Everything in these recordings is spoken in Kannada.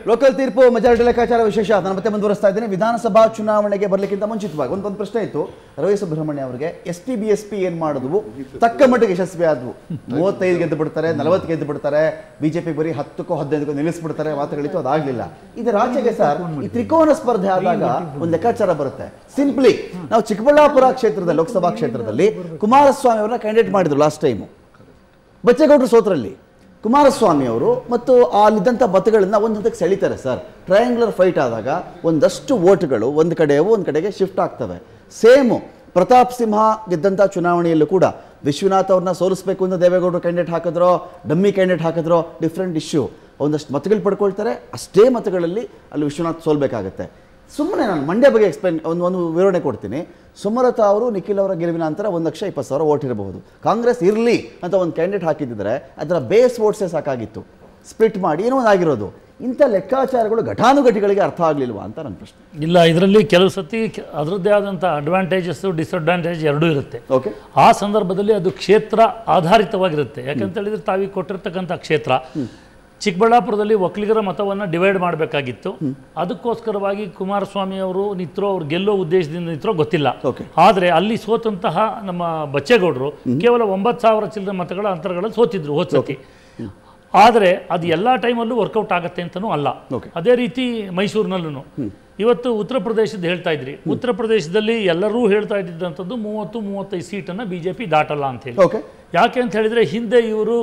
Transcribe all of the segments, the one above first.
ಲೋಕಲ್ ತೀರ್ಪು ಮೆಜಾರಿಟಿ ಲೆಕ್ಕಾಚಾರ ವಿಶೇಷ ನಾನು ಮತ್ತೆ ಮುಂದುವರಿಸ್ತಾ ಇದ್ದೇನೆ. ವಿಧಾನಸಭಾ ಚುನಾವಣೆಗೆ ಬರಲಿಕ್ಕಿಂತ ಮುಂಚಿತವಾಗಿ ಒಂದು ಪ್ರಶ್ನೆ ಇತ್ತು ರವಿ ಸುಬ್ರಹ್ಮಣ್ಯ ಅವರಿಗೆ. ST BSP ಏನ್ ಮಾಡಿದ್ವು ತಕ್ಕ ಮಟ್ಟಿಗೆ ಯಶಸ್ವಿ ಆದವು. 35 ಗೆದ್ದು ಬಿಡ್ತಾರೆ, 40 ಗೆದ್ದು ಬಿಡ್ತಾರೆ, ಬಿಜೆಪಿ ಬರೀ 10ಕ್ಕೋ 15ಕ್ಕೋ ನಿಲ್ಲಿಸ್ಬಿಡ್ತಾರೆ ಮಾತುಗಳಿತ್ತು, ಅದಾಗ್ಲಿಲ್ಲ. ಇದರ ಆಚೆಗೆ ಸರ್ ಈ ತ್ರಿಕೋನ ಸ್ಪರ್ಧೆ ಆದಾಗ ಒಂದು ಲೆಕ್ಕಾಚಾರ ಬರುತ್ತೆ. ಸಿಂಪ್ಲಿ ನಾವು ಚಿಕ್ಕಬಳ್ಳಾಪುರ ಕ್ಷೇತ್ರದಲ್ಲಿ ಲೋಕಸಭಾ ಕ್ಷೇತ್ರದಲ್ಲಿ ಕುಮಾರಸ್ವಾಮಿ ಅವರನ್ನ ಕ್ಯಾಂಡಿಡೇಟ್ ಮಾಡಿದ್ರು ಲಾಸ್ಟ್ ಟೈಮು. ಬಚ್ಚೇಗೌಡರು ಸೋತ್ರಲ್ಲಿ ಕುಮಾರಸ್ವಾಮಿ ಅವರು ಮತ್ತು ಅಲ್ಲಿದ್ದಂಥ ಮತಗಳನ್ನ ಒಂದು ಹಂತಕ್ಕೆ ಸೆಳಿತಾರೆ ಸರ್. ಟ್ರಯಾಂಗ್ಯುಲರ್ ಫೈಟ್ ಆದಾಗ ಒಂದಷ್ಟು ವೋಟ್ಗಳು ಒಂದು ಕಡೆಗೆ ಶಿಫ್ಟ್ ಆಗ್ತವೆ. ಸೇಮು ಪ್ರತಾಪ್ ಸಿಂಹ ಗೆದ್ದಂಥ ಚುನಾವಣೆಯಲ್ಲೂ ಕೂಡ ವಿಶ್ವನಾಥ್ ಅವ್ರನ್ನ ಸೋಲಿಸಬೇಕು ಅಂತ ದೇವೇಗೌಡರು ಕ್ಯಾಂಡಿಡೇಟ್ ಹಾಕಿದ್ರೋ ಡಮ್ಮಿ ಕ್ಯಾಂಡಿಡೇಟ್ ಹಾಕಿದ್ರೋ ಡಿಫ್ರೆಂಟ್ ಇಶ್ಯೂ. ಒಂದಷ್ಟು ಮತಗಳು ಪಡ್ಕೊಳ್ತಾರೆ, ಅಷ್ಟೇ ಮತಗಳಲ್ಲಿ ಅಲ್ಲಿ ವಿಶ್ವನಾಥ್ ಸೋಲ್ಬೇಕಾಗತ್ತೆ. ಸುಮ್ಮನೆ ನಾನು ಮಂಡ್ಯ ಬಗ್ಗೆ ಒಂದು ವಿವರಣೆ ಕೊಡ್ತೀನಿ. ಸುಮಲತಾ ಅವರು ನಿಖಿಲ್ ಅವರ ಗೆಲುವಿನ ನಂತರ 1,20,000 ವೋಟ್ ಇರಬಹುದು. ಕಾಂಗ್ರೆಸ್ ಇರಲಿ ಅಂತ ಒಂದು ಕ್ಯಾಂಡಿಡೇಟ್ ಹಾಕಿದ್ದರೆ ಅದರ ಬೇಸ್ ವೋಟ್ಸೇ ಸಾಕಾಗಿತ್ತು, ಸ್ಪ್ಲಿಟ್ ಮಾಡಿ ಏನೋ ಆಗಿರೋದು. ಇಂಥ ಲೆಕ್ಕಾಚಾರಗಳು ಘಟಾನುಘಟಿಗಳಿಗೆ ಅರ್ಥ ಆಗಲಿಲ್ವಾ ಅಂತ ನನ್ನ ಪ್ರಶ್ನೆ. ಇಲ್ಲ, ಇದರಲ್ಲಿ ಕೆಲವು ಸತಿ ಅದರದ್ದೇ ಆದಂಥ ಅಡ್ವಾಂಟೇಜಸ್ ಡಿಸ್ಅಡ್ವಾಂಟೇಜ್ ಎರಡೂ ಇರುತ್ತೆ. ಓಕೆ, ಆ ಸಂದರ್ಭದಲ್ಲಿ ಅದು ಕ್ಷೇತ್ರ ಆಧಾರಿತವಾಗಿರುತ್ತೆ. ಯಾಕಂತ ಹೇಳಿದ್ರೆ ತಾವೀಗ ಕೊಟ್ಟಿರ್ತಕ್ಕಂಥ ಕ್ಷೇತ್ರ ಚಿಕ್ಕಬಳ್ಳಾಪುರದಲ್ಲಿ ಒಕ್ಕಲಿಗರ ಮತವನ್ನು ಡಿವೈಡ್ ಮಾಡಬೇಕಾಗಿತ್ತು. ಅದಕ್ಕೋಸ್ಕರವಾಗಿ ಕುಮಾರಸ್ವಾಮಿ ಅವರು ನಿಂತರೋ ಅವ್ರು ಗೆಲ್ಲೋ ಉದ್ದೇಶದಿಂದ ನಿಂತರೋ ಗೊತ್ತಿಲ್ಲ. ಆದರೆ ಅಲ್ಲಿ ಸೋತಂತಹ ನಮ್ಮ ಬಚ್ಚೇಗೌಡರು ಕೇವಲ 9,000 ಚಿಲ್ಲರೆ ಮತಗಳ ಅಂತರಗಳಲ್ಲಿ ಸೋತಿದ್ರು ಹೋದ್ಸತಿ. ಆದರೆ ಅದು ಎಲ್ಲ ಟೈಮಲ್ಲೂ ವರ್ಕೌಟ್ ಆಗತ್ತೆ ಅಂತನೂ ಅಲ್ಲ. ಅದೇ ರೀತಿ ಮೈಸೂರಿನಲ್ಲೂ ಇವತ್ತು ಉತ್ತರ ಪ್ರದೇಶದ ಹೇಳ್ತಾ ಇದ್ರಿ. ಉತ್ತರ ಪ್ರದೇಶದಲ್ಲಿ ಎಲ್ಲರೂ ಹೇಳ್ತಾ ಇದ್ದಂಥದ್ದು 30-35 ಸೀಟನ್ನು BJP ದಾಟಲ್ಲ ಅಂತ ಹೇಳಿ. ಯಾಕೆ ಅಂತ ಹೇಳಿದರೆ ಹಿಂದೆ ಇವರು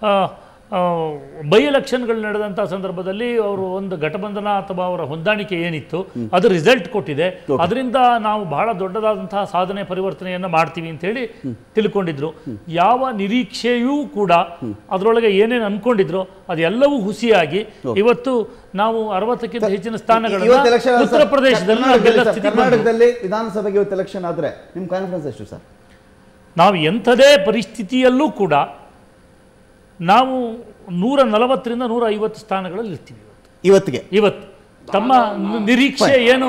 ಬೈ ಎಲೆಕ್ಷನ್ಗಳು ನಡೆದಂಥ ಸಂದರ್ಭದಲ್ಲಿ ಅವರು ಒಂದು ಘಟಬಂಧನ ಅಥವಾ ಅವರ ಹೊಂದಾಣಿಕೆ ಏನಿತ್ತು ಅದು ರಿಸಲ್ಟ್ ಕೊಟ್ಟಿದೆ. ಅದರಿಂದ ನಾವು ಬಹಳ ದೊಡ್ಡದಾದಂತಹ ಸಾಧನೆ ಪರಿವರ್ತನೆಯನ್ನು ಮಾಡ್ತೀವಿ ಅಂತ ಹೇಳಿ ತಿಳ್ಕೊಂಡಿದ್ರು. ಯಾವ ನಿರೀಕ್ಷೆಯೂ ಕೂಡ ಅದರೊಳಗೆ ಏನೇನು ಅನ್ಕೊಂಡಿದ್ರು ಅದೆಲ್ಲವೂ ಹುಸಿಯಾಗಿ ಇವತ್ತು ನಾವು 60ಕ್ಕಿಂತ ಹೆಚ್ಚಿನ ಸ್ಥಾನಗಳನ್ನು ಉತ್ತರ ಪ್ರದೇಶದಲ್ಲಿ ವಿಧಾನಸಭೆಗೆ ಇವತ್ತು ಎಲೆಕ್ಷನ್ ಆದರೆ ನಿಮ್ಮ ಕಾನ್ಫಿಡೆನ್ಸ್ ಎಷ್ಟು ಸರ್? ನಾವು ಎಂಥದೇ ಪರಿಸ್ಥಿತಿಯಲ್ಲೂ ಕೂಡ ನಾವು 140ರಿಂದ 150 ಸ್ಥಾನಗಳಲ್ಲಿ ಇರ್ತೀವಿ ಇವತ್ತು. ತಮ್ಮ ನಿರೀಕ್ಷೆ ಏನು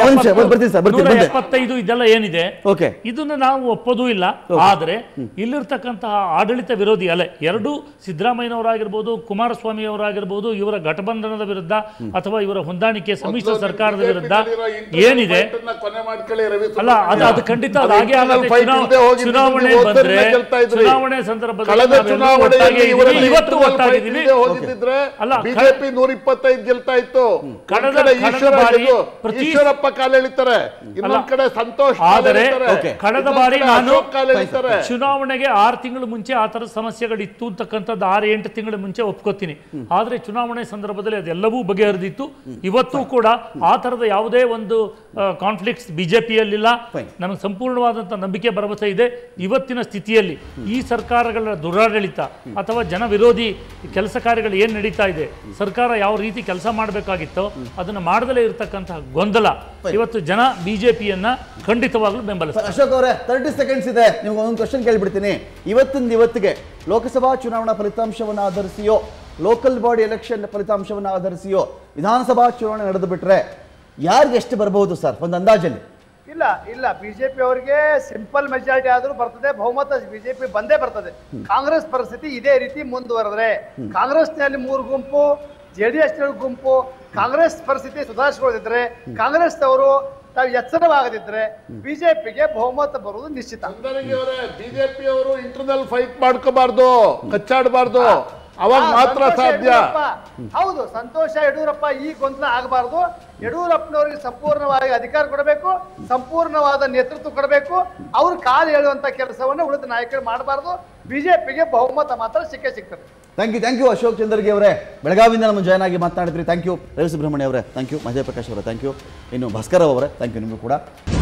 175 ಇದೆಲ್ಲ ಏನಿದೆ ಇದನ್ನು ನಾವು ಒಪ್ಪೋದೂ ಇಲ್ಲ. ಆದರೆ ಇಲ್ಲಿರ್ತಕ್ಕಂತಹ ಆಡಳಿತ ವಿರೋಧಿ ಅಲೆ ಎರಡು ಸಿದ್ದರಾಮಯ್ಯನವರಾಗಿರ್ಬೋದು, ಕುಮಾರಸ್ವಾಮಿ ಅವರಾಗಿರ್ಬೋದು, ಇವರ ಘಟಬಂಧನದ ವಿರುದ್ಧ ಅಥವಾ ಇವರ ಹೊಂದಾಣಿಕೆ ಸಮ್ಮಿಶ್ರ ಸರ್ಕಾರದ ವಿರುದ್ಧ ಏನಿದೆ ಅಲ್ಲ ಅದು ಖಂಡಿತ ಹಾಗೆ ಆಗುತ್ತೆ. ಚುನಾವಣೆ ಬಂದ್ರೆ ಚುನಾವಣೆ ಸಂದರ್ಭದಲ್ಲಿ ಇವತ್ತು ಒಟ್ಟಾಗಿದ್ದೀವಿ. ಅಲ್ಲ ಬಿಜೆಪಿ 125 ಗೆಲ್ತಾ ಇತ್ತು. ಈಶ್ವರಪ್ಪ ಕಾಲ ಎಳಿತಾರೆ, ಇನ್ನೊಂದ್ ಕಡೆ ಸಂತೋಷ್. ಆದರೆ ಕಳೆದ ಬಾರಿ ನಾನು ಚುನಾವಣೆಗೆ 6 ತಿಂಗಳು ಮುಂಚೆ ಆ ಥರದ ಸಮಸ್ಯೆಗಳಿತ್ತು ಅಂತಕ್ಕಂಥದ್ದು 6-8 ತಿಂಗಳ ಮುಂಚೆ ಒಪ್ಕೋತೀನಿ. ಆದರೆ ಚುನಾವಣೆ ಸಂದರ್ಭದಲ್ಲಿ ಅದೆಲ್ಲವೂ ಬಗೆಹರಿದಿತ್ತು. ಇವತ್ತು ಕೂಡ ಆ ಥರದ ಯಾವುದೇ ಒಂದು ಕಾನ್ಫ್ಲಿಕ್ಟ್ಸ್ ಬಿಜೆಪಿಯಲ್ಲಿಲ್ಲ. ನಮಗೆ ಸಂಪೂರ್ಣವಾದಂಥ ನಂಬಿಕೆ ಭರವಸೆ ಇದೆ. ಇವತ್ತಿನ ಸ್ಥಿತಿಯಲ್ಲಿ ಈ ಸರ್ಕಾರಗಳ ದುರಾಡಳಿತ ಅಥವಾ ಜನ ವಿರೋಧಿ ಕೆಲಸ ಕಾರ್ಯಗಳು ಏನು ನಡೀತಾ ಇದೆ, ಸರ್ಕಾರ ಯಾವ ರೀತಿ ಕೆಲಸ ಮಾಡಬೇಕಾಗಿತ್ತೋ ಅದನ್ನು ಮಾಡದಲೇ ಇರತಕ್ಕಂತಹ ಗೊಂದಲ ಇವತ್ತು ಜನ ಬಿಜೆಪಿಯನ್ನ ಖಂಡಿತವಾಗ್ಲೂ ಬೆಂಬಲಿಸ್ತಾರೆ. ಅಶೋಕ್ ಅವರೇ 30 ಸೆಕೆಂಡ್ಸ್ ಇದೆ, ನಿಮ್ಗೆ ಒಂದು ಕ್ವಶನ್ ಕೇಳ್ಬಿಡ್ತೀನಿ. ಇವತ್ತಿಗೆ ಲೋಕಸಭಾ ಚುನಾವಣಾ ಫಲಿತಾಂಶವನ್ನು ಆಧರಿಸಿಯೋ ಲೋಕಲ್ ಬಾಡಿ ಎಲೆಕ್ಷನ್ ಫಲಿತಾಂಶವನ್ನು ಆಧರಿಸಿಯೋ ವಿಧಾನಸಭಾ ಚುನಾವಣೆ ನಡೆದು ಬಿಟ್ರೆ ಯಾರಿಗೆ ಎಷ್ಟು ಬರಬಹುದು ಸರ್ ಒಂದು ಅಂದಾಜಲ್ಲಿ? ಇಲ್ಲ ಬಿಜೆಪಿ ಅವರಿಗೆ ಸಿಂಪಲ್ ಮೆಜಾರಿಟಿ ಆದ್ರೂ ಬರ್ತದೆ, ಬಹುಮತ ಬಿಜೆಪಿ ಬಂದೇ ಬರ್ತದೆ. ಕಾಂಗ್ರೆಸ್ ಪರಿಸ್ಥಿತಿ ಇದೇ ರೀತಿ ಮುಂದುವರೆದ್ರೆ ಕಾಂಗ್ರೆಸ್ನಲ್ಲಿ 3 ಗುಂಪು, JDS ಗುಂಪು, ಕಾಂಗ್ರೆಸ್ ಪರಿಸ್ಥಿತಿ ಸುಧಾರಿಸಿಕೊಳ್ಳದಿದ್ರೆ, ಕಾಂಗ್ರೆಸ್ ಅವರು ತಾವು ಎಚ್ಚರವಾಗದಿದ್ರೆ ಬಿಜೆಪಿಗೆ ಬಹುಮತ ಬರುವುದು ನಿಶ್ಚಿತ. ಬಿಜೆಪಿ ಅವರು ಇಂಟರ್ನಲ್ ಫೈಟ್ ಮಾಡ್ಕೋಬಾರ್ದು, ಕಚ್ಚಾಡಬಾರ್ದು, ಅವಾಗ ಮಾತ್ರ ಸಾಧ್ಯ. ಹೌದು, ಸಂತೋಷ ಯಡಿಯೂರಪ್ಪ ಈ ಗೊಂದಲ ಆಗಬಾರ್ದು. ಯಡಿಯೂರಪ್ಪನವರಿಗೆ ಸಂಪೂರ್ಣವಾಗಿ ಅಧಿಕಾರ ಕೊಡಬೇಕು, ಸಂಪೂರ್ಣವಾದ ನೇತೃತ್ವ ಕೊಡಬೇಕು. ಅವ್ರು ಕಾಲು ಹೇಳುವಂತ ಕೆಲಸವನ್ನು ಉಳಿದ ನಾಯಕರು ಮಾಡಬಾರ್ದು. ಬಿಜೆಪಿಗೆ ಬಹುಮತ ಮಾತ್ರ ಸಿಗ್ತದೆ. ಥ್ಯಾಂಕ್ ಯು ಅಶೋಕ್ ಚಂದರ್ಗಿ ಅವರೇ, ಬೆಳಗಾವಿಯಿಂದ ನಮ್ಮ ಜಾಯ್ನ್ ಆಗಿ ಮಾತನಾಡಿದ್ರಿ. ಥ್ಯಾಂಕ್ ಯು ರವಿ ಸುಬ್ರಹ್ಮಣ್ಯ ಅವರೇ, ಥ್ಯಾಂಕ್ ಯು ಮಹದೇವ್ ಪ್ರಕಾಶ್ ಅವರೇ, ಥ್ಯಾಂಕ್ ಯು. ಇನ್ನು ಭಾಸ್ಕರ್ ಅವರೇ, ಥ್ಯಾಂಕ್ ಯು ನಿಮಗೂ ಕೂಡ.